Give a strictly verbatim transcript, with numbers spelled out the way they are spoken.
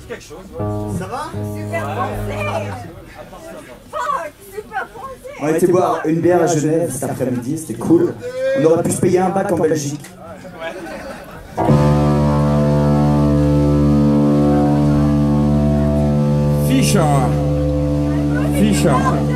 quelque chose. Ouais. Ça va? Super français! Fuck! Super français! On a été boire une bière à Genève cet après-midi, c'était cool. On aurait pu se payer un bac en Belgique. Fischer. Fischer.